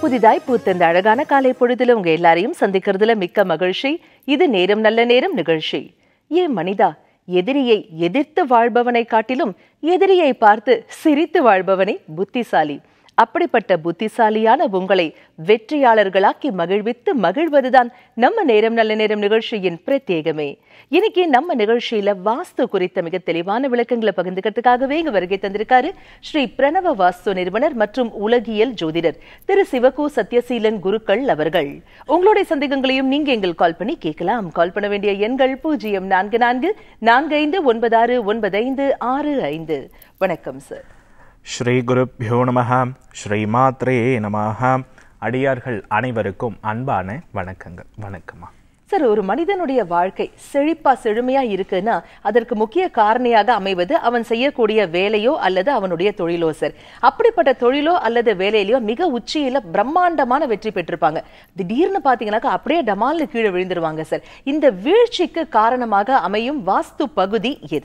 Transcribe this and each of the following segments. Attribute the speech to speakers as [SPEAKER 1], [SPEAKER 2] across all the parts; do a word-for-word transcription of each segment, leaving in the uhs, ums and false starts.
[SPEAKER 1] புதிதாய் பூத்த இந்த அழகான காலை பொழுதுல உங்க எல்லாரையும் சந்திக்கிறதுல மிக்க மகிழ்ச்சி. இது நேரம் நல்ல நேரம் நிகழ்ச்சி. ஏன் மனிதா, எதிரியை எதிர்த்து வாழ்பவனை காட்டிலும் எதிரியை பார்த்து சிரித்து வாழ்பவனை புத்திசாலி. அப்படிப்பட்ட புத்திசாலியான உங்களை வெற்றியாளர்களாக்கி மகிழ்வித்து மகிழ்வதுதான் நம்ம நேரம் நல்ல நேரம் நிகழ்ச்சியின் பிரத்யேகமே. இன்னைக்கு நம்ம நிகழ்ச்சியில வாஸ்து குறித்த மிக தெளிவான விளக்கங்களை பகிர்ந்துக்கிறதுக்காகவே இங்க வருகை தந்திருக்காரு ஸ்ரீ பிரணவ வாஸ்து நிறுவனர் மற்றும் உலகியல் ஜோதிடர் திரு சிவகு சத்யசீலன் குருக்கள் அவர்கள். உங்களுடைய சந்தேகங்களையும் நீங்க எங்கள் கால் பண்ணி கேட்கலாம். கால் பண்ண வேண்டிய எண்கள் பூஜ்ஜியம் நான்கு நான்கு நான்கு ஐந்து ஒன்பது ஆறு ஒன்பது ஐந்து ஆறு ஐந்து. வணக்கம் சார்.
[SPEAKER 2] ஸ்ரீ குருப்யோ நமஹ, ஸ்ரீ மாத்ரே நமஹ. அடியார்கள் அனைவருக்கும் அன்பான வணக்கங்கள். வணக்கமா
[SPEAKER 1] சார். ஒரு மனிதனுடைய வாழ்க்கை செழிப்பா செழுமையா இருக்குன்னா அதற்கு முக்கிய காரணியாக அமைவது அவன் செய்யக்கூடிய வேலையோ அல்லது அவனுடைய தொழிலோ சார். அப்படிப்பட்ட தொழிலோ அல்லது வேலையிலயோ மிக உச்சியில பிரம்மாண்டமான வெற்றி பெற்றிருப்பாங்க. திடீர்னு பாத்தீங்கன்னாக்கா அப்படியே டமால்னு கீழே விழுந்துருவாங்க சார். இந்த வீழ்ச்சிக்கு காரணமாக அமையும் வாஸ்து பகுதி எது?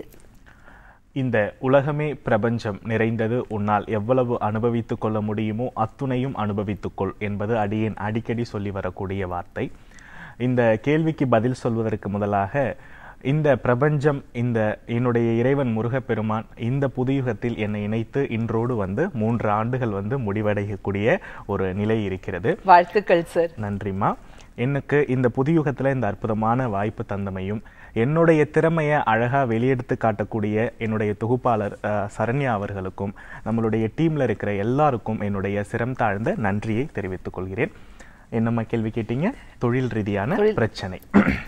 [SPEAKER 2] இந்த உலகமே பிரபஞ்சம் நிறைந்தது, உன்னால் எவ்வளவு அனுபவித்துக் கொள்ள முடியுமோ அத்துணையும் அனுபவித்துக்கொள் என்பது அடியேன் அடிக்கடி சொல்லி வரக்கூடிய வார்த்தை. இந்த கேள்விக்கு பதில் சொல்வதற்கு முதலாக இந்த பிரபஞ்சம், இந்த என்னுடைய இறைவன் முருகப்பெருமான் இந்த புதுயுகத்தில் என்னை இணைத்து இன்றோடு வந்து மூன்று ஆண்டுகள் வந்து முடிவடையக்கூடிய ஒரு நிலை இருக்கிறது.
[SPEAKER 1] வாழ்த்துக்கள் சார்.
[SPEAKER 2] நன்றிமா. எனக்கு இந்த புதுயுகத்துல இந்த அற்புதமான வாய்ப்பு தந்தமையும் என்னுடைய திறமையை அழகா வெளியெடுத்து காட்டக்கூடிய என்னுடைய தொகுப்பாளர் சரண்யா அவர்களுக்கும் நம்மளுடைய டீம்ல இருக்கிற எல்லாருக்கும் என்னுடைய சிரம் தாழ்ந்த நன்றியை தெரிவித்துக் கொள்கிறேன். என்னம்மா கேள்வி கேட்டீங்க? தொழில் ரீதியான பிரச்சனை.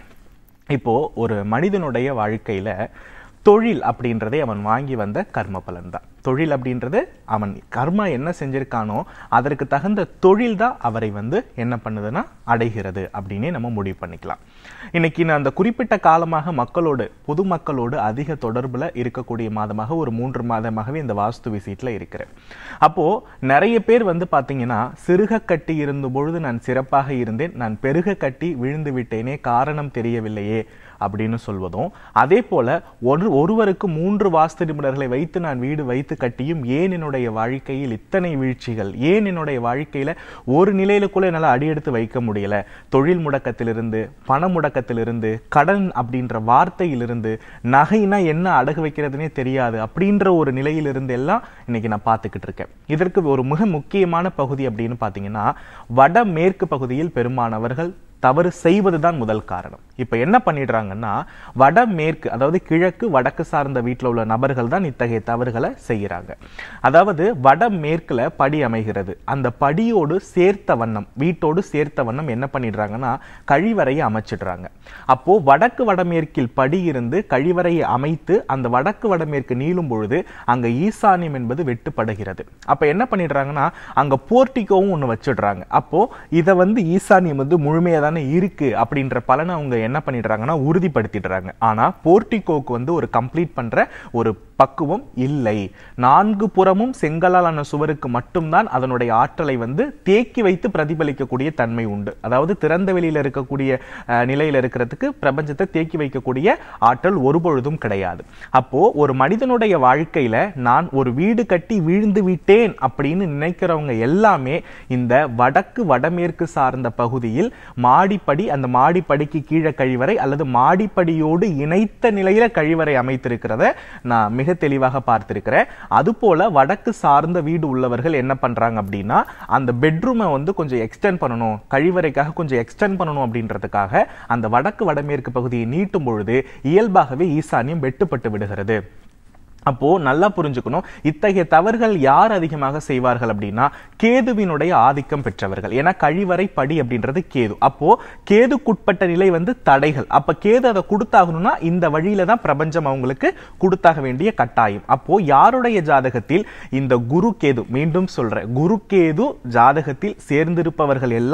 [SPEAKER 2] இப்போ ஒரு மனிதனுடைய வாழ்க்கையில தொழில் அப்படின்றதே அவன் வாங்கி வந்த கர்ம பலன் தான். தொழில் அப்படின்றது அவன் கர்மா என்ன செஞ்சிருக்கானோ அதற்கு தகுந்த தொழில் தான் அவரை வந்து என்ன பண்ணுதுன்னா அடைகிறது அப்படின்னே நம்ம முடிவு பண்ணிக்கலாம். இன்னைக்கு நான் அந்த குறிப்பிட்ட காலமாக மக்களோடு பொதுமக்களோடு அதிக தொடர்புல இருக்கக்கூடிய மாதமாக ஒரு மூன்று மாதமாகவே இந்த வாஸ்து விசிட்ல இருக்கிறேன். அப்போ நிறைய பேர் வந்து பாத்தீங்கன்னா, சிறுக கட்டி இருந்த பொழுது நான் சிறப்பாக இருந்தேன், நான் பெருக கட்டி விழுந்து விட்டேனே, காரணம் தெரியவில்லையே அப்படின்னு சொல்வதும், அதே போல ஒரு ஒருவருக்கு மூன்று வாஸ்து நிபுணர்களை வைத்து நான் வீடு வைத்து கட்டியும் ஏன் என்னுடைய வாழ்க்கையில் இத்தனை வீழ்ச்சிகள், ஏன் என்னுடைய வாழ்க்கையில ஒரு நிலையில கூட என்னால் அடியெடுத்து வைக்க முடியல, தொழில் முடக்கத்திலிருந்து, பண முடக்கத்திலிருந்து, கடன் அப்படின்ற வார்த்தையிலிருந்து, நகைனா என்ன அடகு வைக்கிறதுனே தெரியாது அப்படின்ற ஒரு நிலையிலிருந்து எல்லாம் இன்னைக்கு நான் பார்த்துக்கிட்டு இருக்கேன். இதற்கு ஒரு மிக முக்கியமான பகுதி அப்படின்னு பாத்தீங்கன்னா, வட மேற்கு பகுதியில் பெரும்பாலானவர்கள் தவறு செய்வதுதான் முதல் காரணம். இப்ப என்ன பண்ணிடுறாங்கன்னா, வட மேற்கு அதாவது கிழக்கு வடக்கு சார்ந்த வீட்டில் உள்ள நபர்கள் தான் இத்தகைய தவறுகளை செய்யறாங்க. அதாவது வட மேற்குல படி அமைகிறது, அந்த படியோடு சேர்த்த வண்ணம், வீட்டோடு சேர்த்த வண்ணம் என்ன பண்ணிடுறாங்கன்னா கழிவறையை அமைச்சிடுறாங்க. அப்போ வடக்கு வடமேற்கில் படி இருந்து கழிவறையை அமைத்து அந்த வடக்கு வடமேற்கு நீளும் பொழுது அங்க ஈசானியம் என்பது வெட்டுப்படுகிறது. அப்ப என்ன பண்ணிடுறாங்கன்னா அங்க போர்ட்டிகோவும் ஒண்ணு வச்சிடுறாங்க. அப்போ இதை வந்து ஈசானியம் வந்து முழுமையா இருக்கு அப்படின்ற பலனை அவங்க என்ன பண்ணிடுறாங்கன்னா உறுதிப்படுத்திடுறாங்க. ஆனா போர்ட்டிகோக்கு வந்து ஒரு கம்ப்ளீட் பண்ற ஒரு பக்குவம் இல்லை. நான்கு புறமும் செங்கலாலான சுவருக்கு மட்டும்தான் அதனுடைய ஆற்றலை வந்து தேக்கி வைத்து பிரதிபலிக்கக்கூடிய தன்மை உண்டு. அதாவது திறந்த வெளியில இருக்கக்கூடிய நிலையில இருக்கிறதுக்கு பிரபஞ்சத்தை தேக்கி வைக்கக்கூடிய ஆற்றல் ஒருபொழுதும் கிடையாது. அப்போ ஒரு மனிதனுடைய வாழ்க்கையில நான் ஒரு வீடு கட்டி வீழ்ந்து விட்டேன் அப்படின்னு நினைக்கிறவங்க எல்லாமே இந்த வடக்கு வடமேற்கு சார்ந்த பகுதியில் மாடிப்படி, அந்த மாடிப்படிக்கு கீழே கழிவறை அல்லது மாடிப்படியோடு இணைத்த நிலையில கழிவறை அமைத்திருக்கிறத நான் மிக தெளிவாக பார்த்திருக்கிறேன். அது போல வடக்கு சார்ந்த வீடு உள்ளவர்கள் என்ன பண்றாங்க அப்படின்னா, அந்த பெட்ரூமை வந்து கொஞ்சம் எக்ஸ்டெண்ட் பண்ணணும், கழிவறைக்காக கொஞ்சம் எக்ஸ்டெண்ட் பண்ணணும் அப்படின்றதுக்காக அந்த வடக்கு வடமேற்கு பகுதியை நீட்டும் பொழுது இயல்பாகவே ஈசானியம் வெட்டுப்பட்டு விடுகிறது. அப்போ நல்லா புரிஞ்சுக்கணும், இத்தகைய தவறுகள் யார் அதிகமாக செய்வார்கள் அப்படின்னா கேதுவினுடைய ஆதிக்கம் பெற்றவர்கள். ஏன்னா கழிவறை படி அப்படின்றது கேது. அப்போ கேதுக்குட்பட்ட நிலை வந்து தடைகள். அப்ப கேது அதை கொடுத்தாகணும்னா இந்த வழியில தான் பிரபஞ்சம் அவங்களுக்கு கொடுத்தாக வேண்டிய கட்டாயம். அப்போ யாருடைய ஜாதகத்தில் இந்த குரு கேது, மீண்டும் சொல்ற குரு கேது ஜாதகத்தில் சேர்ந்திருப்பவர்கள் எல்லாம்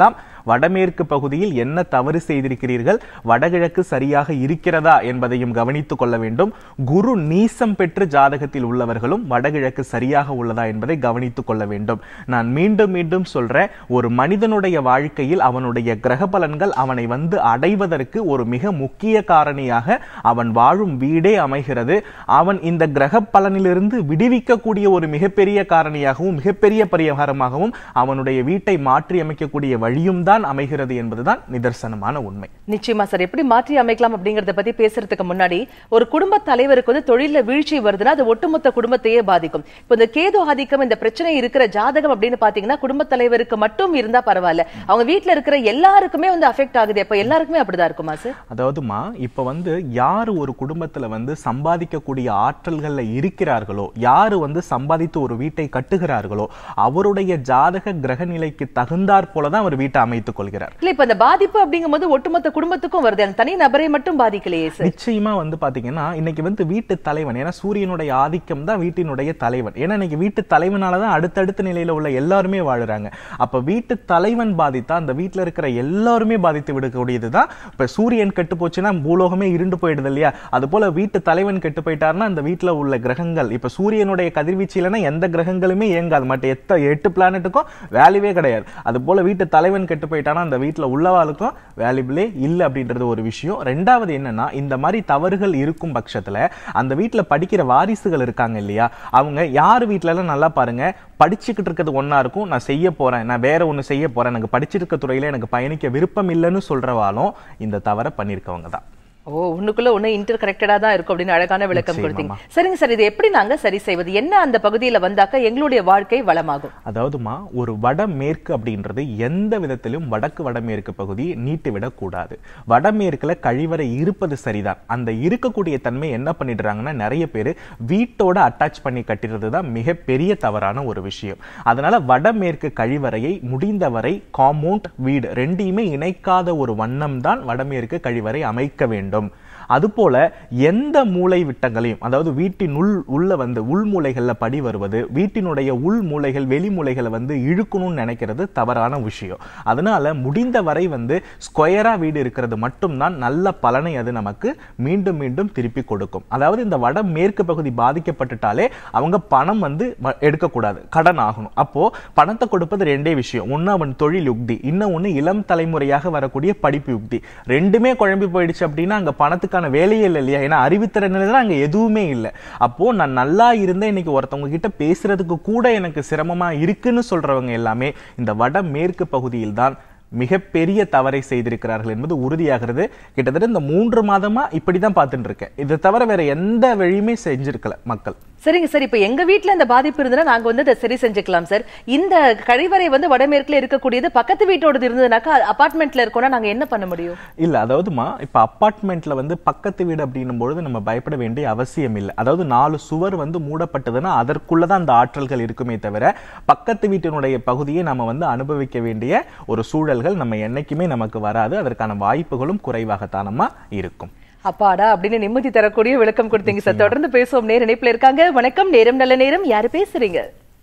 [SPEAKER 2] வடமேற்கு பகுதியில் என்ன தவறு செய்திருக்கிறீர்கள், வடகிழக்கு சரியாக இருக்கிறதா என்பதையும் கவனித்துக் கொள்ள வேண்டும். குரு நீசம் பெற்று ஜாதகத்தில் உள்ளவர்களும் வடகிழக்கு சரியாக உள்ளதா என்பதை கவனித்துக் கொள்ள வேண்டும். நான் மீண்டும் மீண்டும் சொல்றேன், ஒரு மனிதனுடைய வாழ்க்கையில் அவனுடைய கிரக பலன்கள் அவனை வந்து அடைவதற்கு ஒரு மிக முக்கிய காரணியாக அவன் வாழும் வீடே அமைகிறது. அவன் இந்த கிரக பலனிலிருந்து விடுவிக்கக்கூடிய ஒரு மிகப்பெரிய காரணியாகவும் மிகப்பெரிய பரிகாரமாகவும் அவனுடைய வீட்டை மாற்றி அமைக்கக்கூடிய வழியும் தான் அமைகிறது என்பதுதான் நிதர்சனமான உண்மை.
[SPEAKER 1] நிச்சயமா சார், எப்படி மாற்றி அமைக்கலாம் அப்படிங்கறத பத்தி பேசுறதுக்கு முன்னாடி, ஒரு குடும்ப தலைவருக்கு வந்து தொழில வீழ்ச்சி வருதுன்னா அது ஒட்டுமொத்த குடும்பத்தையே பாதிக்கும். இப்போ இந்த கேது ஆதிக்கம், இந்த பிரச்சனை இருக்கிற ஜாதகம் அப்படின்னு பாத்தீங்கன்னா குடும்ப தலைவருக்கு மட்டும் இருந்தா பரவாயில்ல, அவங்க வீட்டுல இருக்கிற எல்லாருக்குமே வந்து அஃபெக்ட் ஆகுது. அப்ப எல்லாருக்குமே அப்படிதான் இருக்குமா சார்?
[SPEAKER 2] அதாவதுமா, இப்ப வந்து யாரு ஒரு குடும்பத்துல வந்து சம்பாதிக்கக்கூடிய ஆற்றல்கள்ல இருக்கிறார்களோ, யாரு வந்து சம்பாதித்து ஒரு வீட்டை கட்டுகிறார்களோ, அவருடைய ஜாதக கிரக நிலைக்கு தகுந்தாற் போலதான் அவர் வீட்டை அமைத்துக் கொள்கிறார்.
[SPEAKER 1] இல்ல, இப்ப இந்த பாதிப்பு அப்படிங்கும் போது ஒட்டுமொத்த குடும்பத்துக்கும் வருது, அந்த தனி நபரை மட்டும் பாதிக்கலையே சார்?
[SPEAKER 2] நிச்சயமா வந்து பாத்தீங்கன்னா இன்னைக்கு வந்து வீட்டு தலைவன், ஏன்னா சூரியனுடைய ஆதிக்கம் தான் வீட்டினுடைய தலைவன். ஏன்னா இன்னைக்கு வீட்டு தலைவனாலதான் அடுத்தடுத்த நிலையில உள்ள எல்லாருமே வாழுறாங்க. அப்ப வீட்டு தலைவன் பாதித்தா அந்த வீட்டுல இருக்கிற எல்லாருமே பாதித்து விடக்கூடியதுதான். இப்ப சூரியன் கெட்டு போச்சுன்னா பூலோகமே இருண்டு போயிடுது இல்லையா? அது போல வீட்டு தலைவன் கெட்டு போயிட்டாருன்னா அந்த வீட்டுல உள்ள கிரகங்கள், இப்ப சூரியனுடைய கதிர்வீச்சு இல்லைன்னா எந்த கிரகங்களுமே இயங்காது, மற்ற எத்த எட்டு பிளானட்டுக்கும் வேல்யூவே கிடையாது. அது போல வீட்டு தலைவன் கெட்டு போயிட்டானா அந்த வீட்டுல உள்ளவாளுக்கும் வேல்யூபிளே இல்லை அப்படின்றது ஒரு விஷயம். ரெண்டாவது என்னன்னா, இந்த மாதிரி தவறுகள் இருக்கும் பட்சத்துல அந்த வீட்டுல படிக்கிற வாரிசுகள் இருக்காங்க இல்லையா, அவங்க யார் வீட்டுல எல்லாம் நல்லா பாருங்க, படிச்சுக்கிட்டு இருக்கிறது ஒன்னா இருக்கும், நான் செய்ய போறேன், நான் வேற ஒண்ணு செய்ய போறேன், எனக்கு படிச்சிருக்க துறையில எனக்கு பயணிக்க விருப்பம் இல்லைன்னு சொல்றவாலும் இந்த தவறை பண்ணிருக்கவங்க தான்.
[SPEAKER 1] ஓ, உன்னுக்குள்ள ஒண்ணு இன்டர் கனெக்டடா தான் இருக்கும் அப்படின்னு அழகான விளக்கம் கொடுத்தீங்க. சரிங்க சார், இது எப்படி நாங்க சரி செய்வது? என்ன அந்த பகுதியில வந்தாக்க எங்களுடைய வாழ்க்கை வளமாகும்?
[SPEAKER 2] அதாவதுமா, ஒரு வடமேற்கு அப்படின்றது எந்த விதத்திலும் வடக்கு வடமேற்கு பகுதியை நீட்டு விடக்கூடாது. வடமேற்குல கழிவறை இருப்பது சரிதான். அந்த இருக்கக்கூடிய தன்மை என்ன பண்ணிடுறாங்கன்னா, நிறைய பேர் வீட்டோட அட்டாச் பண்ணி கட்டிடுறது தான் மிகப்பெரிய தவறான ஒரு விஷயம். அதனால வடமேற்கு கழிவறையை முடிந்தவரை காம்பவுண்ட் வீடு ரெண்டையுமே இணைக்காத ஒரு வண்ணம் தான் வடமேற்கு கழிவறை அமைக்க வேண்டும். அதுபோல எந்த மூளை விட்டங்களையும், அதாவது வீட்டின் உள் உள்ள வந்து உள் மூலைகள்ல படி வருவது, வீட்டினுடைய உள் மூலைகள் வெளி மூலைகளை வந்து இழுக்கணும்னு நினைக்கிறது தவறான விஷயம். அதனால முடிந்த வரை வந்து ஸ்கொயரா வீடு இருக்கிறது மட்டும்தான் நல்ல பலனை அது நமக்கு மீண்டும் மீண்டும் திருப்பி கொடுக்கும். அதாவது இந்த வட மேற்கு பகுதி பாதிக்கப்பட்டுட்டாலே அவங்க பணம் வந்து எடுக்கக்கூடாது, கடன் ஆகணும். அப்போ பணத்தை கொடுப்பது ரெண்டே விஷயம், ஒன்னு அவன் தொழில் யுக்தி, இன்னொன்னு இளம் தலைமுறையாக வரக்கூடிய படிப்பு யுக்தி. ரெண்டுமே குழம்பி போயிடுச்சு அப்படின்னா அங்க பணத்துக்கு வேலையே இல்லை இல்லையா? ஏன்னா அறிவுத்திறன் அங்க எதுவுமே இல்லை. அப்போ நான் நல்லா இருந்தேன், இன்னைக்கு ஒருத்தவங்க கிட்ட பேசுறதுக்கு கூட எனக்கு சிரமமா இருக்குன்னு சொல்றவங்க எல்லாமே இந்த வட மேற்கு பகுதியில் தான் மிகப்பெரிய தவறை செய்திருக்கிறார்கள் என்பது உறுதியாகிறது. கிட்டத்தட்ட இந்த மூன்று மாதமா இப்படிதான் பார்த்துட்டு இருக்கேன். இதை தவிர வேற எந்த வழியுமே செஞ்சிருக்கல மக்கள்.
[SPEAKER 1] சரிங்க சார், இப்ப எங்க வீட்டுல இந்த பாதிப்பு இருந்ததுன்னா நாங்க வந்து அதை சரி செஞ்சுக்கலாம் சார். இந்த கழிவறை வந்து வடமேற்குல இருக்கக்கூடியது பக்கத்து வீட்டோட இருந்ததுனாக்கா அபார்ட்மெண்ட்ல இருக்கோம்னா நாங்க என்ன பண்ண முடியும்? இல்ல,
[SPEAKER 2] அதாவதுமா, இப்ப அபார்ட்மெண்ட்ல வந்து பக்கத்து வீடு அப்படின்னும் பொழுது நம்ம பயப்பட வேண்டிய அவசியம் இல்லை. அதாவது நாலு சுவர் வந்து மூடப்பட்டதுன்னா அதற்குள்ளதான் அந்த ஆற்றல்கள் இருக்குமே தவிர பக்கத்து வீட்டினுடைய பகுதியை நம்ம வந்து அனுபவிக்க வேண்டிய ஒரு சூழல்கள் நம்ம என்னைக்குமே நமக்கு வராது. அதற்கான வாய்ப்புகளும் குறைவாகத்தானமா இருக்கும்.
[SPEAKER 1] அப்பாடா அப்படின்னு நிம்மதி தரக்கூடிய விளக்கம் கொடுத்தீங்க சார். தொடர்ந்து பேசுவோம். நேர இணைப்புல இருக்காங்க. வணக்கம், நேரம் நல்ல நேரம். யாரு பேசுறீங்க?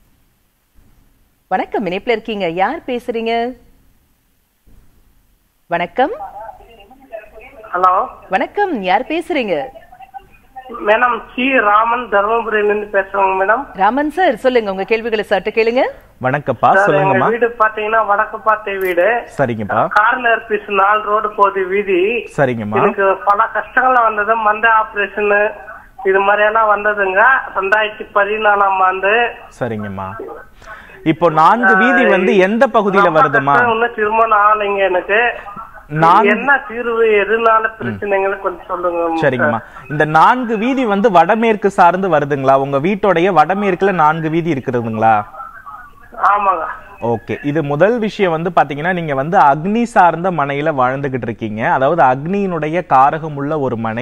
[SPEAKER 1] வணக்கம், இணைப்புல இருக்கீங்க. யார் பேசுறீங்க? வணக்கம்.
[SPEAKER 3] ஹலோ,
[SPEAKER 1] வணக்கம், யார் பேசுறீங்க?
[SPEAKER 3] மேடம், சி ராமன், தர்மபுரியிலிருந்து பேசுறோங்க மேடம்.
[SPEAKER 1] ராமன் சார், சொல்லுங்க உங்க கேள்விகளை சற்று கேளுங்க.
[SPEAKER 2] வணக்கப்பா, சொல்லுங்கம்மா.
[SPEAKER 3] வீடு பாத்தீங்கன்னா வடக்கு பார்த்த வீடு.
[SPEAKER 2] சரிங்கப்பா.
[SPEAKER 3] கார்னர் பீஸ் நாலு ரோடு போகுது வீதி.
[SPEAKER 2] சரிங்கம்மா.
[SPEAKER 3] எனக்கு பல கஷ்டங்கள் வந்தது, மந்த ஆபரேஷன் இது மாதிரி எல்லாம் வந்ததுங்க ரெண்டாயிரத்தி பதினாலாம் ஆண்டு.
[SPEAKER 2] சரிங்கம்மா. இப்போ நான்கு வீதி வந்து எந்த பகுதியில வருதுமா?
[SPEAKER 3] இன்னும் திருமணம் ஆகலைங்க எனக்கு. என்ன தீர்வு, எதுனால பிரச்சனைகளை கொஞ்சம் சொல்லுங்க.
[SPEAKER 2] சரிங்கம்மா. இந்த நான்கு வீதி வந்து வடமேற்கு சார்ந்து வருதுங்களா? உங்க வீட்டோடைய வடமேற்குல நான்கு வீதி இருக்குதுங்களா?
[SPEAKER 3] ஆமாங்க.
[SPEAKER 2] ஓகே, இது முதல் விஷயம் வந்து பாத்தீங்கன்னா நீங்க வந்து அக்னி சார்ந்த மனையில வாழ்ந்துகிட்டு இருக்கீங்க. அதாவது அக்னியினுடைய காரகம் உள்ள ஒரு மனை,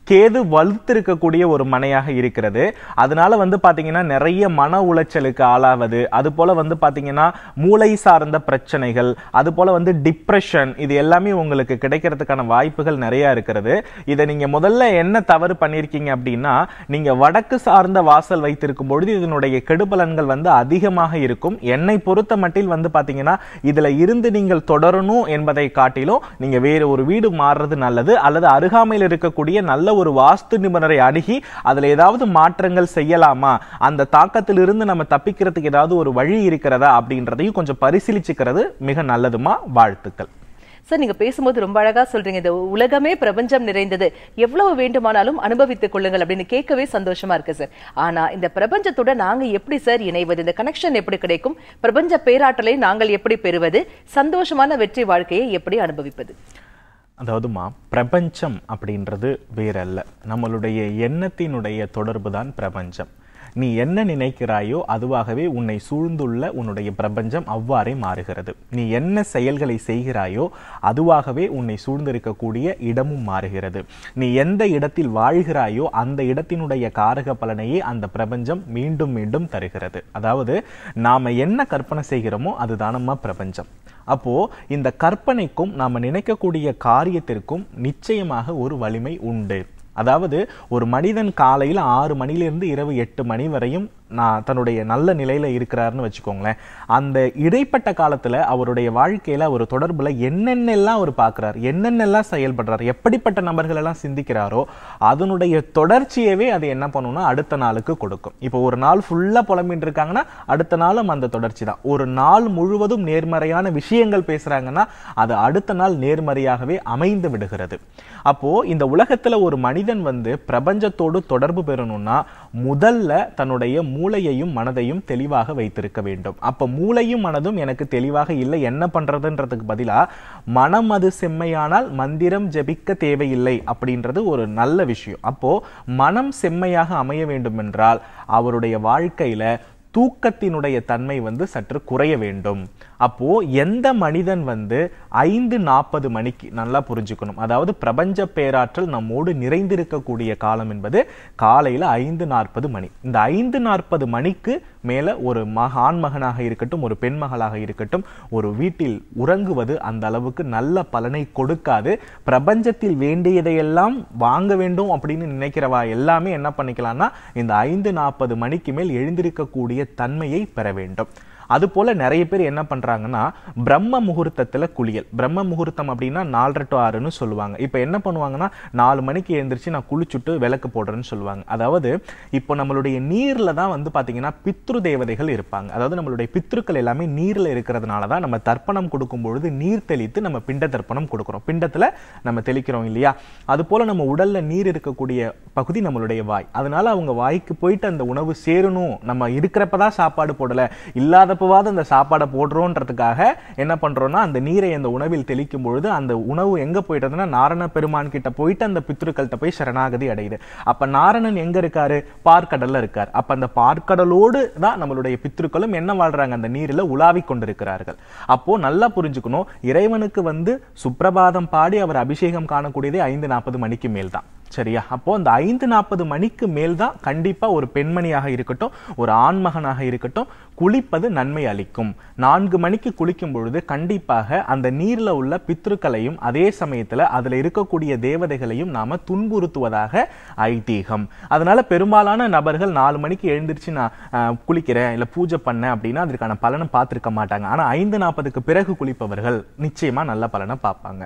[SPEAKER 2] கேது வலுத்திருக்கக்கூடிய ஒரு மனையாக இருக்கிறது. அதனால வந்து பாத்தீங்கன்னா நிறைய மன உளைச்சலுக்கு ஆளாவது, அது போல வந்து பாத்தீங்கன்னா மூளை சார்ந்த பிரச்சனைகள், அது போல வந்து டிப்ரெஷன், இது எல்லாமே உங்களுக்கு கிடைக்கிறதுக்கான வாய்ப்புகள் நிறைய இருக்கிறது. இதை நீங்க முதல்ல என்ன தவறு பண்ணிருக்கீங்க அப்படின்னா, நீங்க வடக்கு சார்ந்த வாசல் வைத்திருக்கும் பொழுது இதனுடைய கெடுபலன்கள் வந்து அதிகமாக இருக்கும். என்னை பொறுத்த மட்டில் வந்து பாத்தீங்கன்னா இதுல இருந்து நீங்கள் தொடரணும் என்பதை காட்டிலும் நீங்க வேற ஒரு வீடு மாறுறது நல்லது. அல்லது அருகாமையில் இருக்கக்கூடிய நல்ல ஒரு வாஸ்து நிபுணரை அணுகி அதுல ஏதாவது மாற்றங்கள் செய்யலாமா, அந்த தாக்கத்திலிருந்து நம்ம தப்பிக்கிறதுக்கு ஏதாவது ஒரு வழி இருக்கிறதா அப்படின்றதையும் கொஞ்சம் பரிசீலிச்சுக்கிறது மிக நல்லதுமா. வாழ்த்துக்கள்
[SPEAKER 1] சார். நீங்க பேசும்போது ரொம்ப அழகா சொல்றீங்க, இந்த உலகமே பிரபஞ்சம் நிறைந்தது, எவ்வளவு வேண்டுமானாலும் அனுபவித்துக் கொள்ளுங்கள் அப்படின்னு கேட்கவே சந்தோஷமா இருக்கு சார். ஆனா இந்த பிரபஞ்சத்தோட நாங்க எப்படி சார் இணைவது, இந்த கனெக்ஷன் எப்படி கிடைக்கும், பிரபஞ்ச பேராற்றலை நாங்கள் எப்படி பெறுவது, சந்தோஷமான வெற்றி வாழ்க்கையை எப்படி அனுபவிப்பது?
[SPEAKER 2] அதாவதுமா, பிரபஞ்சம் அப்படின்றது வேறல்ல, நம்மளுடைய எண்ணத்தினுடைய தொடர்பு தான் பிரபஞ்சம். நீ என்ன நினைக்கிறாயோ அதுவாகவே உன்னை சூழ்ந்துள்ள உன்னுடைய பிரபஞ்சம் அவ்வாறே மாறுகிறது. நீ என்ன செயல்களை செய்கிறாயோ அதுவாகவே உன்னை சூழ்ந்திருக்கக்கூடிய இடமும் மாறுகிறது. நீ எந்த இடத்தில் வாழ்கிறாயோ அந்த இடத்தினுடைய காரக பலனையே அந்த பிரபஞ்சம் மீண்டும் மீண்டும் தருகிறது. அதாவது நாம என்ன கற்பனை செய்கிறோமோ அதுதானம்மா பிரபஞ்சம். அப்போ இந்த கற்பனைக்கும் நாம நினைக்கக்கூடிய காரியத்திற்கும் நிச்சயமாக ஒரு வலிமை உண்டு. அதாவது ஒரு மனிதன் காலையில் ஆறு மணிலிருந்து இரவு எட்டு மணி வரையும் நான் தன்னுடைய நல்ல நிலையில இருக்கிறாருன்னு வச்சுக்கோங்களேன். அந்த இடைப்பட்ட காலத்துல அவருடைய வாழ்க்கையில ஒரு தொடர்புல என்னென்னெல்லாம் அவர் பார்க்கிறார், என்னென்னெல்லாம் செயல்படுறார், எப்படிப்பட்ட நபர்கள் எல்லாம் சிந்திக்கிறாரோ அதனுடைய தொடர்ச்சியவே அது என்ன பண்ணும்னா அடுத்த நாளுக்கு கொடுக்கும். இப்போ ஒரு நாள் ஃபுல்லா புலம்பின்னு இருக்காங்கன்னா அடுத்த நாளும் அந்த தொடர்ச்சி தான். ஒரு நாள் முழுவதும் நேர்மறையான விஷயங்கள் பேசுறாங்கன்னா அது அடுத்த நாள் நேர்மறையாகவே அமைந்து விடுகிறது. அப்போ இந்த உலகத்துல ஒரு மனிதன் வந்து பிரபஞ்சத்தோடு தொடர்பு பெறணும்னா முதல்ல தன்னுடைய மூளையையும் மனதையும் தெளிவாக வைத்திருக்க வேண்டும். அப்ப மூளையும் மனதும் எனக்கு தெளிவாக இல்லை, என்ன பண்றதுன்றதுக்கு பதிலா மனம் அது செம்மையானால் மந்திரம் ஜபிக்க தேவையில்லை அப்படின்றது ஒரு நல்ல விஷயம். அப்போ மனம் செம்மையாக அமைய வேண்டும் என்றால் அவருடைய வாழ்க்கையில தூக்கத்தினுடைய தன்மை வந்து சற்று குறைய வேண்டும். அப்போ எந்த மனிதன் வந்து ஐந்து நாற்பது மணிக்கு, நல்லா புரிஞ்சுக்கணும், அதாவது பிரபஞ்ச பேராற்றல் நம்மோடு நிறைந்திருக்கக்கூடிய காலம் என்பது காலையில ஐந்து நாற்பது மணி. இந்த ஐந்து நாற்பது மணிக்கு மேல ஒரு மக ஆண் மகனாக இருக்கட்டும், ஒரு பெண் மகளாக இருக்கட்டும், ஒரு வீட்டில் உறங்குவது அந்த அளவுக்கு நல்ல பலனை கொடுக்காது. பிரபஞ்சத்தில் வேண்டியதையெல்லாம் வாங்க வேண்டும் அப்படின்னு நினைக்கிறவா எல்லாமே என்ன பண்ணிக்கலாம்னா இந்த ஐந்து நாற்பது மணிக்கு மேல் எழுந்திருக்கக்கூடிய தன்மையை பெற வேண்டும். அது போல நிறைய பேர் என்ன பண்றாங்கன்னா பிரம்ம முகூர்த்தத்துல குளியல், பிரம்ம முகூர்த்தம் அப்படின்னா நாலரை டு ஆறுன்னு சொல்லுவாங்க. இப்ப என்ன பண்ணுவாங்கன்னா நாலு மணிக்கு எழுந்திரிச்சு நான் குளிச்சுட்டு விளக்கு போடுறேன்னு சொல்லுவாங்க. அதாவது இப்போ நம்மளுடைய நீர்ல தான் வந்து பாத்தீங்கன்னா பித்ரு தேவதைகள் இருப்பாங்க. அதாவது நம்மளுடைய பித்ருக்கள் எல்லாமே நீர்ல இருக்கிறதுனாலதான் நம்ம தர்ப்பணம் கொடுக்கும் பொழுது நீர் தெளித்து நம்ம பிண்ட தர்ப்பணம் கொடுக்கிறோம், பிண்டத்துல நம்ம தெளிக்கிறோம் இல்லையா. அது போல நம்ம உடல்ல நீர் இருக்கக்கூடிய பகுதி நம்மளுடைய வாய். அதனால அவங்க வாய்க்கு போயிட்டு அந்த உணவு சேரணும், நம்ம இருக்கிறப்பதான் சாப்பாடு போடல, இல்லாத அந்த சாப்பாடை போடுறோன்றதுக்காக என்ன பண்றோம்னா அந்த நீரை அந்த உணவில் தெளிக்கும் பொழுது அந்த உணவு எங்க போயிட்டதுன்னா நாரண பெருமான் கிட்ட போயிட்டு அந்த பித்ருக்கள்கிட்ட போய் சரணாகதி அடையுது. அப்ப நாரணன் எங்க இருக்காரு? பார்க்கடல்ல இருக்கார். அப்ப அந்த பார்க்கடலோடு தான் நம்மளுடைய பித்ருக்களும் என்ன வாழ்றாங்க, அந்த நீரில உலாவி கொண்டிருக்கிறார்கள். அப்போ நல்லா புரிஞ்சுக்கணும், இறைவனுக்கு வந்து சுப்பிரபாதம் பாடி அவர் அபிஷேகம் காணக்கூடியதே ஐந்து நாற்பது மணிக்கு மேல் தான். சரியா? அப்போ அந்த ஐந்து நாற்பது மணிக்கு மேல் தான் கண்டிப்பா ஒரு பெண்மணியாக இருக்கட்டும், ஒரு ஆண்மகனாக இருக்கட்டும் குளிப்பது நன்மை அளிக்கும். நான்கு மணிக்கு குளிக்கும் பொழுது கண்டிப்பாக அந்த நீர்ல உள்ள பித்ருக்களையும் அதே சமயத்துல அதுல இருக்கக்கூடிய தேவதைகளையும் நாம துன்புறுத்துவதாக ஐதீகம். அதனால பெரும்பாலான நபர்கள் நாலு மணிக்கு எழுந்திருச்சு நான் குளிக்கிறேன் இல்ல பூஜை பண்ண அப்படின்னா அதற்கான பலனை பார்த்திருக்க மாட்டாங்க. ஆனா ஐந்து நாற்பதுக்கு பிறகு குளிப்பவர்கள் நிச்சயமா நல்ல பலனை பார்ப்பாங்க.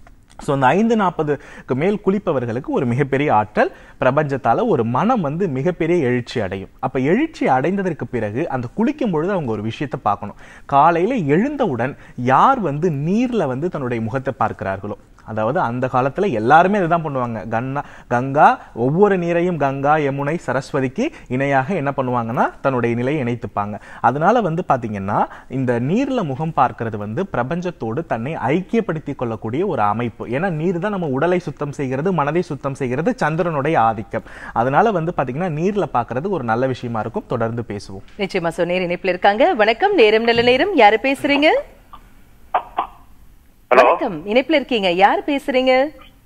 [SPEAKER 2] ஸோ அந்த ஐந்து நாற்பதுக்கு மேல் குளிப்பவர்களுக்கு ஒரு மிகப்பெரிய ஆற்றல் பிரபஞ்சத்தால ஒரு மனம் வந்து மிகப்பெரிய எழுச்சி அடையும். அப்ப எழுச்சி அடைந்ததற்கு பிறகு அந்த குளிக்கும் பொழுது அவங்க ஒரு விஷயத்தை பார்க்கணும். காலையில எழுந்தவுடன் யார் வந்து நீர்ல வந்து தன்னுடைய முகத்தை பார்க்கிறார்களோ, அதாவது அந்த காலத்துல எல்லாருமே இதுதான் பண்ணுவாங்க. கங்கா கங்கா ஒவ்வொரு நீரையும் கங்கா யமுனை சரஸ்வதிக்கு இணையாக என்ன பண்ணுவாங்கன்னா தன்னுடைய நிலையை இணைத்துப்பாங்க. அதனால வந்து பாத்தீங்கன்னா இந்த நீர்ல முகம் பார்க்கிறது வந்து பிரபஞ்சத்தோடு தன்னை ஐக்கியப்படுத்திக் கொள்ளக்கூடிய ஒரு அமைப்பு. ஏன்னா நீர் தான் நம்ம உடலை சுத்தம் செய்கிறது, மனதை சுத்தம் செய்கிறது, சந்திரனுடைய ஆதிக்கம். அதனால வந்து பாத்தீங்கன்னா நீர்ல பாக்குறது ஒரு நல்ல விஷயமா இருக்கும். தொடர்ந்து பேசுவோம்.
[SPEAKER 1] நிச்சயமா. சோ நேர் இணைப்புல இருக்காங்க. வணக்கம், நேரம் நல்ல நேரம். யாரு பேசுறீங்க? வணக்கம், இணைப்புல இருக்கீங்க. யார் பேசுறீங்க?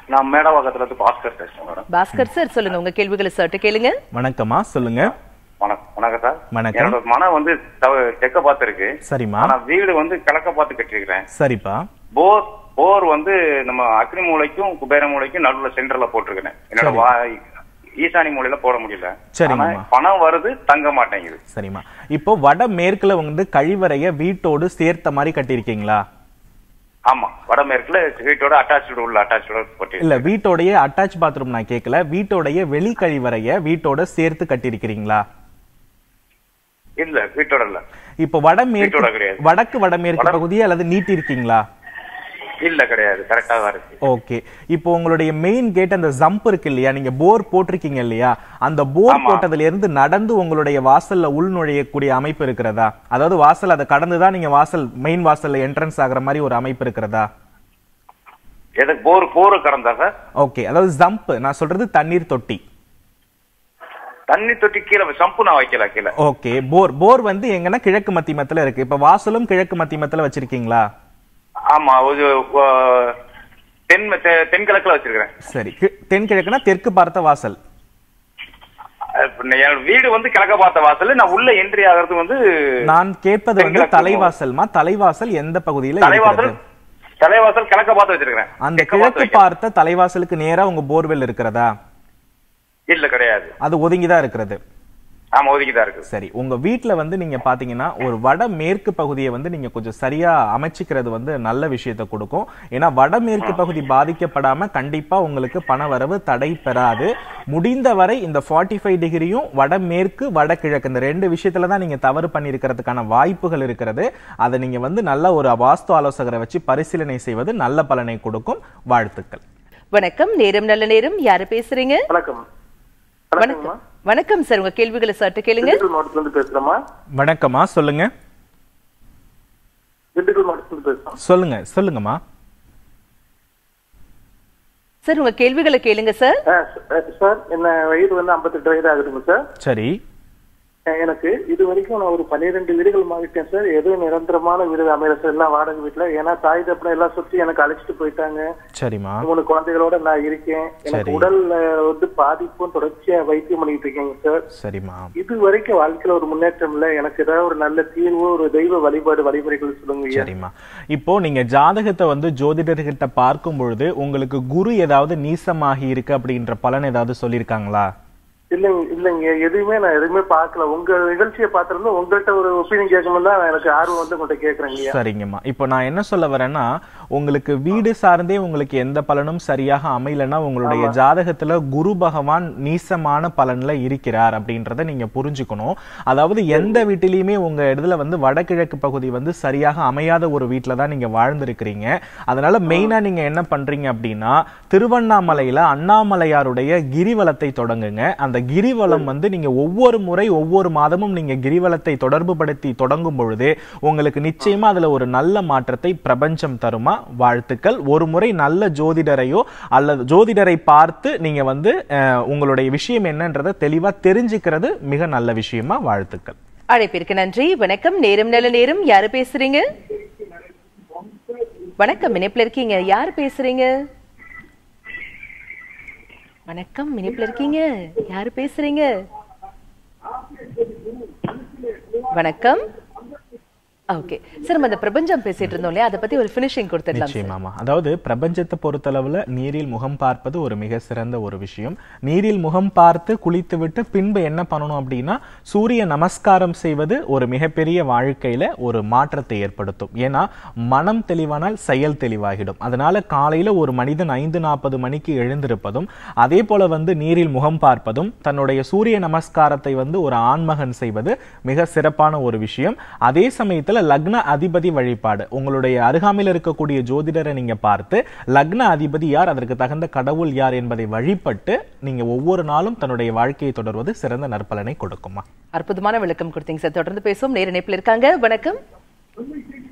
[SPEAKER 4] நான் மேடவாக்கத்துல இருந்து பாஸ்கர் பேசுறேன் மேடம்.
[SPEAKER 1] பாஸ்கர் சார் சொல்லுங்க, உங்க கேள்விகளை சர்ட்டு கேளுங்க.
[SPEAKER 2] வணக்கம்மா, சொல்லுங்க.
[SPEAKER 4] வணக்கம் சார்.
[SPEAKER 2] வணக்கம்.
[SPEAKER 4] என்னோட மனம் வந்து தெற்க பார்த்து இருக்கு.
[SPEAKER 2] சரிம்மா.
[SPEAKER 4] ஆனா வீடு வந்து கிழக்க பார்த்து கட்டிருக்கிறேன்.
[SPEAKER 2] சரிப்பா.
[SPEAKER 4] போர் போர் வந்து நம்ம அக்னி மூலைக்கும் குபேர மூலைக்கும் நடுவுல சென்டர்ல போட்டிருக்கேன். என்னோட ஈசானி மூலையில போட முடியல.
[SPEAKER 2] சரிம்மா.
[SPEAKER 4] பணம் வருது, தங்க மாட்டேங்குது.
[SPEAKER 2] சரிம்மா. இப்போ வட மேற்குல வந்து கழிவறைய வீட்டோடு சேர்த்த மாதிரி கட்டிருக்கீங்களா?
[SPEAKER 4] ஆமா, வடமேற்குல வீட்டோட அட்டாச்டு உள்ள அட்டாச்டு போட்டு. இல்ல,
[SPEAKER 2] வீட்டோடைய அட்டாச் பாத்ரூம் நான் கேட்கல, வீட்டோடைய வெளி கழிவறைய வீட்டோட சேர்த்து கட்டிருக்கிறீங்களா?
[SPEAKER 4] இல்ல, வீட்டோட இல்ல.
[SPEAKER 2] இப்போ வடமேற்கு வடக்கு வடமேற்கு பகுதியை அல்லது நீட்டி இருக்கீங்களா?
[SPEAKER 4] இல்ல, கிடையாது, கரெக்டா தான் இருக்கு.
[SPEAKER 2] ஓகே. இப்போ உங்களுடைய மெயின் கேட் அந்த ஜம்ப் இருக்கு இல்லையா, நீங்க போர் போட்டிருக்கீங்க இல்லையா, அந்த போர் போட்டதுல இருந்து நடந்து உங்களுடைய வாசல்ல உள் நுழையக்கூடிய அமைப்பு இருக்கிறதா? அதாவது வாசல் அதை கடந்துதான் நீங்க வாசல் மெயின் வாசல்ல என்ட்ரன்ஸ் ஆகுற மாதிரி ஒரு அமைப்பு இருக்கிறதா?
[SPEAKER 4] எதுக்கு போர் போர் கடந்தா சார்?
[SPEAKER 2] ஓகே, அதாவது ஜம்ப் நான் சொல்றது தண்ணீர் தொட்டி.
[SPEAKER 4] தண்ணி தொட்டி கீழே சம்பு நான் வைக்கல கீழே.
[SPEAKER 2] ஓகே. போர் போர் வந்து எங்கன்னா கிழக்கு மத்தியமத்துல இருக்கு. இப்ப வாசலும் கிழக்கு மத்தியமத்துல வச்சிருக்கீங்களா?
[SPEAKER 4] ஆமா, ஒரு தென் தென்கிழக்குல வச்சிருக்கேன்.
[SPEAKER 2] சரி, தென்கிழக்குனா தெற்கு பார்த்த வாசல்.
[SPEAKER 4] வீடு வந்து கிழக்க பார்த்த வாசல். நான் உள்ள என்ட்ரி ஆகிறது வந்து
[SPEAKER 2] நான் கேட்பது வந்து தலைவாசல்மா. தலைவாசல் எந்த பகுதியில?
[SPEAKER 4] தலைவாசல் தலைவாசல் கிழக்க பார்த்து வச்சிருக்கேன்.
[SPEAKER 2] அந்த கிழக்கு பார்த்த தலைவாசலுக்கு நேரா உங்க போர்வெல் இருக்கிறதா?
[SPEAKER 4] இல்ல, கிடையாது.
[SPEAKER 2] அது ஒதுங்கிதான் இருக்கிறது.
[SPEAKER 4] ஆமா, ஒதுங்கிதான் இருக்கு.
[SPEAKER 2] சரி, உங்க வீட்டுல வந்து நீங்க பாத்தீங்கன்னா ஒரு வட மேற்கு பகுதியை வந்து நீங்க கொஞ்சம் சரியா அமைச்சிக்கிறது வந்து நல்ல விஷயத்தை கொடுக்கும். ஏன்னா வடமேற்கு பகுதி பாதிக்கப்படாம கண்டிப்பா உங்களுக்கு பண வரவு தடை பெறாது. முடிந்தவரை இந்த ஃபார்ட்டி ஃபைவ் டிகிரியும் வடமேற்கு வடகிழக்கு இந்த ரெண்டு விஷயத்துலதான் நீங்க தவறு பண்ணிருக்கிறதுக்கான வாய்ப்புகள் இருக்கிறது. அதை நீங்க வந்து நல்ல ஒரு வாஸ்து ஆலோசகரை வச்சு பரிசீலனை செய்வது நல்ல பலனை கொடுக்கும். வாழ்த்துக்கள்.
[SPEAKER 1] வணக்கம். நேரம் நல்ல நேரம். யாரு பேசுறீங்க?
[SPEAKER 5] வணக்கம்.
[SPEAKER 1] வணக்கம். வணக்கம் சார், உங்க கேள்விகளை சற்று கேளுங்க.
[SPEAKER 2] வணக்கம்மா, சொல்லுங்க. சொல்லுங்க சொல்லுங்கம்மா.
[SPEAKER 1] சார், உங்க கேள்விகளை கேளுங்க சார்.
[SPEAKER 5] சார், என்ன வயது வந்து ஐம்பத்தி எட்டு வயது ஆகுதுங்க சார்.
[SPEAKER 2] சரி.
[SPEAKER 5] எனக்கு இது வரைக்கும் நான் ஒரு பன்னிரெண்டு வீடுகள் மாறிட்டேன் சார். எதுவும் நிரந்தரமான வீடு அமையல சார், எல்லாம் வாடகை வீட்டுல. ஏன்னா தாய் தப்பனை எல்லாம் சுத்தி எனக்கு அழைச்சிட்டு போயிட்டாங்க.
[SPEAKER 2] சரிம்மா.
[SPEAKER 5] மூணு குழந்தைகளோட நான் இருக்கேன். எனக்கு உடல்ல வந்து பாதிப்பும் தொடர்ச்சியா வைத்தியம் பண்ணிட்டு இருக்கேங்க சார்.
[SPEAKER 2] சரிம்மா. இது
[SPEAKER 5] வரைக்கும் வாழ்க்கையில ஒரு முன்னேற்றம் இல்ல. எனக்கு ஏதாவது ஒரு நல்ல தீர்வு, ஒரு தெய்வ வழிபாடு வழிமுறைகள் சொல்லுங்க.
[SPEAKER 2] சரிம்மா. இப்போ நீங்க ஜாதகத்தை வந்து ஜோதிடர்கிட்ட பார்க்கும் பொழுது உங்களுக்கு குரு ஏதாவது நீசமாகி இருக்கு அப்படின்ற பலன் ஏதாவது சொல்லியிருக்காங்களா?
[SPEAKER 5] இல்லைங்க இல்லைங்க எதுவுமே நான் எதுவுமே பார்க்கல. உங்க நிகழ்ச்சியை பார்த்திருந்தா உங்கள்கிட்ட ஒரு ஒப்பீனியன் கேட்கணும் தான் எனக்கு ஆர்வம் வந்து உங்கள்கிட்ட கேட்கறேங்க.
[SPEAKER 2] சரிங்கம்மா. இப்போ நான் என்ன சொல்ல வரேன்னா, உங்களுக்கு வீடு சார்ந்தே உங்களுக்கு எந்த பலனும் சரியாக அமையலன்னா உங்களுடைய ஜாதகத்துல குரு பகவான் நீசமான பலன்ல இருக்கிறார் அப்படின்றத நீங்க புரிஞ்சுக்கணும். அதாவது எந்த வீட்டிலையுமே உங்க இடத்துல வந்து வடகிழக்கு பகுதி வந்து சரியாக அமையாத ஒரு வீட்டுல தான் நீங்க வாழ்ந்திருக்கிறீங்க. அதனால மெயினா நீங்க என்ன பண்றீங்க அப்படின்னா, திருவண்ணாமலையில அண்ணாமலையாருடைய கிரிவலத்தை தொடங்குங்க. அந்த கிரிவலம் வந்து நீங்க ஒவ்வொரு முறை ஒவ்வொரு மாதமும் நீங்க கிரிவலத்தை தொடர்பு படுத்தி தொடங்கும் பொழுது உங்களுக்கு நிச்சயமா அதுல ஒரு நல்ல மாற்றத்தை பிரபஞ்சம் தருமா. வாழ்த்துக்கள். ஒரு முறை நல்ல ஜோதிடரையோ அல்லது ஜோதிடரை பார்த்து நீங்க வந்து உங்களுடைய விஷயம் என்னன்றதை தெளிவா தெரிஞ்சுக்கிறது மிக நல்ல விஷயமா. வாழ்த்துக்கள்.
[SPEAKER 1] அழைப்பிற்கு நன்றி. வணக்கம். நேரம் நல்ல நேரம். யாரு பேசுறீங்க? வணக்கம். இணைப்புல இருக்கீங்க. யாரு பேசுறீங்க? வணக்கம். இணைப்புல இருக்கீங்க. யாரு பேசுறீங்க? வணக்கம். ஓகே சார், நம்ம அந்த பிரபஞ்சம் பேசிட்டு இருந்தோம் இல்லையா, அதை பத்தி ஒரு ஃபினிஷிங் கொடுத்துடலாம்.
[SPEAKER 2] நிச்சயமா. அதாவது பிரபஞ்சத்தை பொறுத்தளவுல நீரில் முகம் பார்ப்பது ஒரு மிக சிறந்த ஒரு விஷயம். நீரில் முகம் பார்த்து குளித்து விட்டு பின்பு என்ன பண்ணணும் அப்படின்னா சூரிய நமஸ்காரம் செய்வது ஒரு மிகப்பெரிய வாழ்க்கையில ஒரு மாற்றத்தை ஏற்படுத்தும். ஏன்னா மனம் தெளிவானால் செயல் தெளிவாகிடும். அதனால காலையில ஒரு மனிதன் ஐந்து நாற்பது மணிக்கு எழுந்திருப்பதும் அதே போல வந்து நீரில் முகம் பார்ப்பதும் தன்னுடைய சூரிய நமஸ்காரத்தை வந்து ஒரு ஆண்மகன் செய்வது மிக சிறப்பான ஒரு விஷயம். அதே சமயத்தில் லக்ன அதிபதி வழிபாடு, உங்களுடைய அருகாமையில் இருக்கக்கூடிய ஜோதிடரை நீங்க பார்த்து லக்ன அதிபதி யார், அதற்கு தகுந்த கடவுள் யார் என்பதை வழிபட்டு நீங்க ஒவ்வொரு நாளும் தன்னுடைய வாழ்க்கையை தொடர்வது சிறந்த நற்பலனை கொடுக்குமா.
[SPEAKER 1] அற்புதமான விளக்கம் கொடுத்தீங்க சார். தொடர்ந்து பேசுவோம். நேர இணைப்பில் இருக்காங்க. வணக்கம்.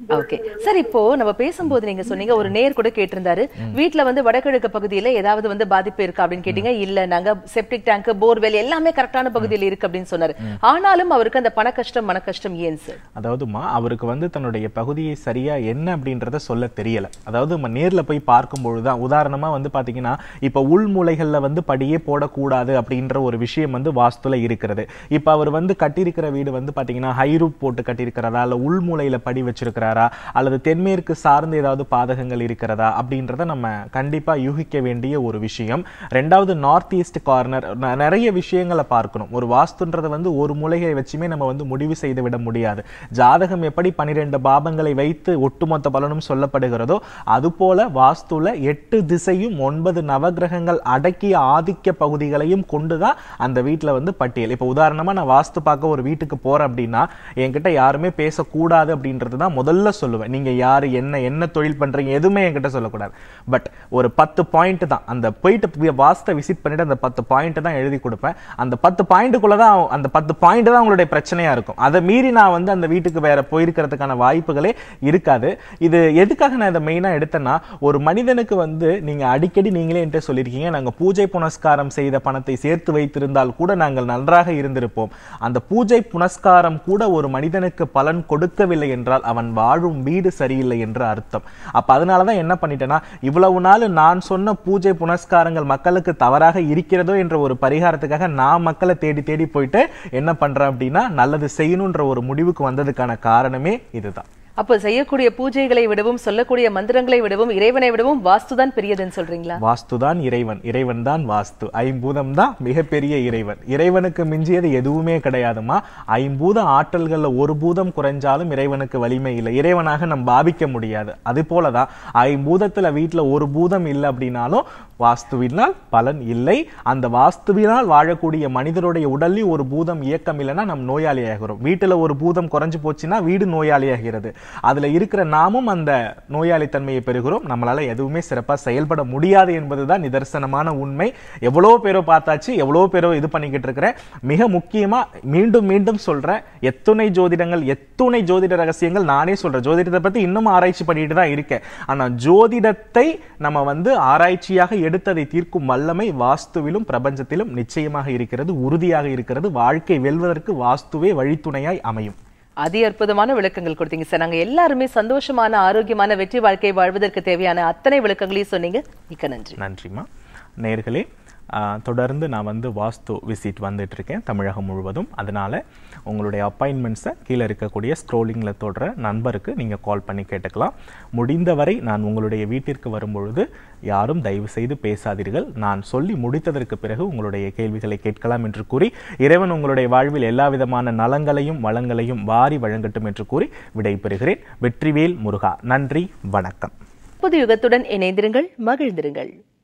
[SPEAKER 1] ஓகே சார், இப்போ நம்ம பேசும்போது நீங்க சொன்னீங்க ஒரு நேர் கூட கேட்டிருந்தாரு, வீட்டுல வந்து வடகிழக்கு பகுதியில ஏதாவது வந்து பாதிப்பு இருக்கா அப்படின்னு கேட்டீங்க. இல்ல, நாங்க செப்டிக் டேங்க், போர்வெல் எல்லாமே கரெக்டான பகுதியில் இருக்கு அப்படின்னு சொன்னாரு. ஆனாலும் அவருக்கு அந்த பண கஷ்டம் மன கஷ்டம் ஏன் சார்?
[SPEAKER 2] அதாவதுமா அவருக்கு வந்து தன்னுடைய பகுதியை சரியா என்ன அப்படின்றத சொல்ல தெரியல. அதாவது நம்ம நேர்ல போய் பார்க்கும் பொழுதுதான், உதாரணமா வந்து பாத்தீங்கன்னா இப்ப உள்மூலைகள்ல வந்து படியே போடக்கூடாது அப்படின்ற ஒரு விஷயம் வந்து வாஸ்துல இருக்கிறது. இப்ப அவர் வந்து கட்டியிருக்கிற வீடு வந்து பாத்தீங்கன்னா ஹைரூப் போட்டு கட்டியிருக்கிறதா, இல்ல உள்மூலையில படி வச்சிருக்கிறாரா, அல்லது தென்மேற்கு சார்ந்து ஏதாவது பாதகங்கள் இருக்கிறதா அப்படின்றத நம்ம கண்டிப்பா யூகிக்க வேண்டிய ஒரு விஷயம். ரெண்டாவது, நார்த் ஈஸ்ட் கார்னர், நிறைய விஷயங்களை பார்க்கணும். ஒரு வாஸ்துன்றது வந்து ஒரு மூலையை வச்சுமே நம்ம வந்து முடிவு செய்து விட முடியாது. ஜாதகம் எப்படி பனிரெண்டு பாபங்களை வைத்து ஒட்டுமொத்த பலனும் சொல்லப்படுகிறதோ அதுபோல வாஸ்துல எட்டு திசையும் ஒன்பது நவகிரகங்கள் அடக்கிய ஆதிக்க பகுதிகளையும் கொண்டுதான் அந்த வீட்டுல வந்து பட்டியல். இப்ப உதாரணமா நான் வாஸ்து பார்க்க ஒரு வீட்டுக்கு போறேன் அப்படின்னா என்கிட்ட யாருமே பேசக்கூடாது அப்படின்றது தான் முதல்ல சொல்லுவேன். நீங்க யாரு, என்ன என்ன தொழில் பண்றீங்க, எதுவுமே என்கிட்ட சொல்லக்கூடாது. பட் ஒரு பத்து பாயிண்ட் தான், அந்த போயிட்டு வாஸ்தை விசிட் பண்ணிட்டு அந்த பத்து பாயிண்ட் தான் எழுதி கொடுப்பேன். அந்த பத்து பாயிண்ட்டுக்குள்ளதான் அந்த பத்து பாயிண்ட் தான் உங்களுடைய பிரச்சனையா இருக்கும். அதை மீறி நான் வந்து அந்த வீட்டுக்கு வேற போயிருக்கிறதுக்கான வாய்ப்புகளே இருக்காது. இது எதுக்காக நான் இதை மெயினா எடுத்தேன்னா, ஒரு மனிதனுக்கு வந்து நீங்க அடிக்கடி நீங்களே என்கிட்ட சொல்லியிருக்கீங்க, நாங்க பூஜை புனஸ்காரம் செய்த பணத்தை சேர்த்து வைத்திருந்தால் கூட நாங்கள் நன்றாக இருந்திருப்போம். அந்த பூஜை புனஸ்காரம் கூட ஒரு மனிதனுக்கு பலன் கொடுக்கவில்லை என்றால் அவன் வாழும் வீடு சரியில்லை என்று அர்த்தம். அப்ப அதனாலதான் என்ன பண்ணிட்டேன்னா, இவ்வளவு நாள் நான் சொன்ன பூஜை புனஸ்காரங்கள் மக்களுக்கு தவறாக இருக்கிறதோ என்ற ஒரு பரிகாரத்துக்காக நான் மக்களை தேடி தேடி போயிட்டு என்ன பண்றேன் அப்படின்னா நல்லது செய்யணும்ன்ற ஒரு முடிவுக்கு வந்ததுக்கான காரணமே இதுதான்.
[SPEAKER 1] அப்ப செய்யக்கூடிய பூஜைகளை விடவும் சொல்லக்கூடிய மந்திரங்களை விடவும் இறைவனை விடவும் வாஸ்துதான் பெரியதுன்னு சொல்றீங்களா?
[SPEAKER 2] வாஸ்துதான் இறைவன், இறைவன் தான் வாஸ்து. ஐம்பூதம் தான் மிகப்பெரிய இறைவன். இறைவனுக்கு மிஞ்சியது எதுவுமே கிடையாதுமா. ஐம்பூத ஆற்றல்கள்ல ஒரு பூதம் குறைஞ்சாலும் இறைவனுக்கு வலிமை இல்லை, இறைவனாக நம்ம பாவிக்க முடியாது. அது போலதான் ஐம்பூதத்துல வீட்டுல ஒரு பூதம் இல்லை அப்படின்னாலும் வாஸ்துவினால் பலன் இல்லை. அந்த வாஸ்துவினால் வாழக்கூடிய மனிதருடைய உடலில் ஒரு பூதம் இயக்கம் இல்லைன்னா நம் நோயாளியாகிறோம். வீட்டுல ஒரு பூதம் குறைஞ்சு போச்சுன்னா வீடு நோயாளியாகிறது. அதுல இருக்கிற நாமும் அந்த நோயாளி தன்மையை பெறுகிறோம். நம்மளால எதுவுமே சிறப்பா செயல்பட முடியாது என்பதுதான் நிதர்சனமான உண்மை. எவ்வளவு பேரோ பார்த்தாச்சு, எவ்வளவு பேரோ இது பண்ணிக்கிட்டு இருக்கிறேன். மிக முக்கியமா மீண்டும் மீண்டும் சொல்றேன், எத்துணை ஜோதிடங்கள், எத்துணை ஜோதிட ரகசியங்கள் நானே சொல்றேன். ஜோதிடத்தை பத்தி இன்னும் ஆராய்ச்சி பண்ணிட்டு தான் இருக்கேன். ஆனா ஜோதிடத்தை நம்ம வந்து ஆராய்ச்சியாக எடுத்ததை தீர்க்கும் வல்லமை வாஸ்துவிலும் பிரபஞ்சத்திலும் நிச்சயமாக இருக்கிறது, உறுதியாக இருக்கிறது. வாழ்க்கை வெல்வதற்கு வாஸ்துவே வழித்துணையாய் அமையும்.
[SPEAKER 1] அதி அற்புதமான விளக்கங்கள் கொடுத்தீங்க சார். நாங்க எல்லாருமே சந்தோஷமான ஆரோக்கியமான வெற்றி வாழ்க்கை வாழ்வதற்கு தேவையான அத்தனை விளக்கங்களையும் சொன்னீங்க. மிக்க நன்றி.
[SPEAKER 2] நன்றிமா. நேயர்களே, தொடர்ந்து நான் வந்து வாஸ்து விசிட் வந்துட்டு இருக்கேன் தமிழகம் முழுவதும். அதனால உங்களுடைய அப்பாயின்மெண்ட்ஸை கீழே இருக்கக்கூடிய ஸ்க்ரோலிங்கில் தொடர நண்பருக்கு நீங்கள் கால் பண்ணி கேட்டுக்கலாம். முடிந்தவரை நான் உங்களுடைய வீட்டிற்கு வரும்பொழுது யாரும் தயவு செய்து பேசாதீர்கள். நான் சொல்லி முடித்ததற்கு பிறகு உங்களுடைய கேள்விகளை கேட்கலாம் என்று கூறி, இறைவன் உங்களுடைய வாழ்வில் எல்லா விதமான நலங்களையும் வளங்களையும் வாரி வழங்கட்டும் என்று கூறி விடைபெறுகிறேன். வெற்றிவேல் முருகா. நன்றி, வணக்கம்.
[SPEAKER 1] புது யுகத்துடன் இணைந்திருங்கள், மகிழ்ந்திருங்கள்.